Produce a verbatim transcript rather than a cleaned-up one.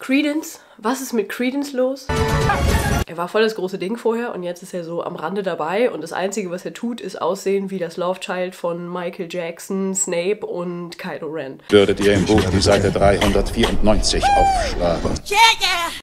Credence, was ist mit Credence los? Er war voll das große Ding vorher und jetzt ist er so am Rande dabei und das Einzige, was er tut, ist aussehen wie das Love Child von Michael Jackson, Snape und Kylo Ren. Würdet ihr im Buch die Seite dreihundertvierundneunzig aufschlagen?